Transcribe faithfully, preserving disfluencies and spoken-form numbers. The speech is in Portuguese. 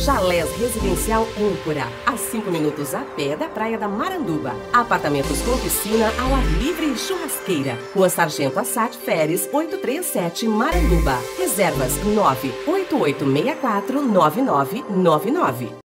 Chalés Residencial Âncora, a cinco minutos a pé da Praia da Maranduba. Apartamentos com piscina ao ar livre e churrasqueira. Rua Sargento Assad Feres, oitocentos e trinta e sete, Maranduba. Reservas nove oito oito seis quatro nove nove nove nove.